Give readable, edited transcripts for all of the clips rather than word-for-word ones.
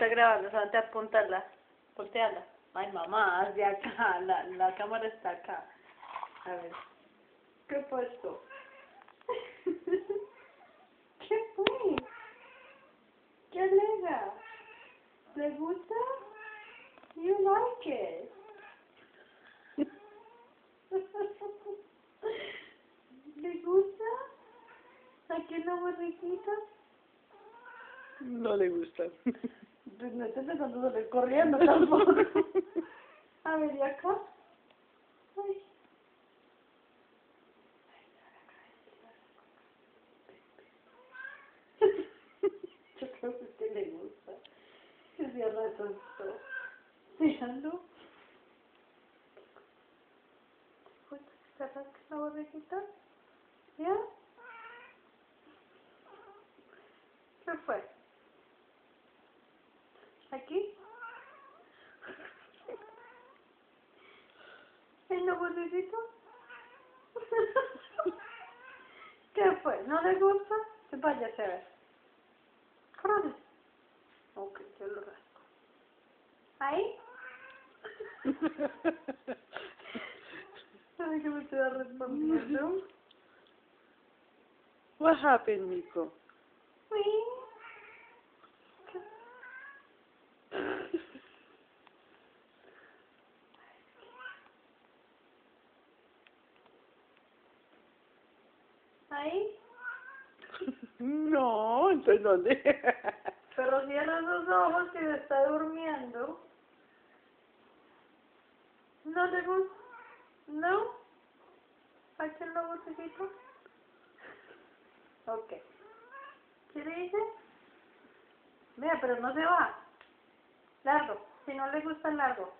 Está grabando, solamente apuntarla. Volteala. Ay, mamá, haz de acá. La cámara está acá. A ver. ¿Qué he puesto? ¿Qué fue? ¿Qué alega? ¿Le gusta? You like it. ¿Le gusta? ¿Aquí la borriquita? No le gusta. Pues no estés dejando salir corriendo tampoco. A ver, ¿y acá? Ay. Yo creo que a usted le gusta. Que se arrasó. ¿Fijando? ¿Se arrasca la borriquita? ¿Ya? ¿Qué fue? ¿Aquí? ¿En la borriquita? ¿Qué fue? ¿No le gusta? Váyase a ver. Corre. Ok, yo lo rasco. ¿Ahí? ¿Sabe que me estoy respondiendo? What happened, Nico? Sí. ¿Ahí? No, entonces ¿dónde? Pero cierra los ojos que está durmiendo. ¿No le gusta? ¿No? ¿Aquí en la botellita? Ok. ¿Qué dice? Mira, pero no se va. Largo. Si no le gusta, largo.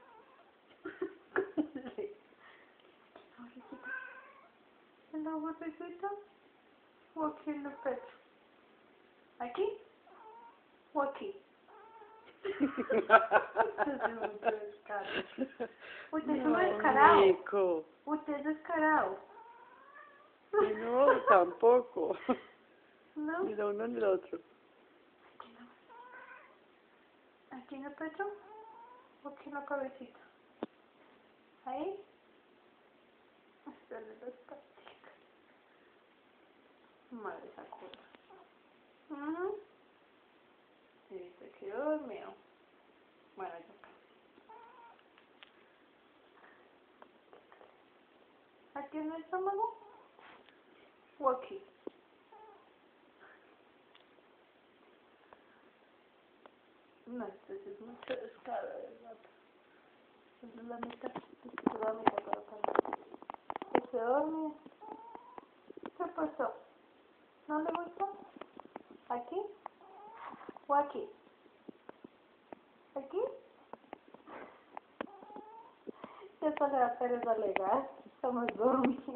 ¿En la botellita? ¿O aquí en el pecho? ¿Aquí? ¿O aquí? Usted es un descarado. Nico. Usted es descarado. No, tampoco. ¿No? Ni lo uno ni lo otro. ¿Aquí en el pecho? ¿O aquí en la cabecita? ¿Ahí? Hacerle las patitas. Madre sacuda. Y se quedó dormido. Bueno, ya acá. ¿Aquí en el estómago? ¿O aquí? No, esto sí es mucho descaro, ¿verdad? Esa es la mitad. Esta es la mitad para acá. ¿Se duerme? ¿Qué pasó? ¿No le gusta? ¿Aquí? ¿O aquí? ¿Aquí? Ya se le va a hacer esa legal. Estamos dormidos.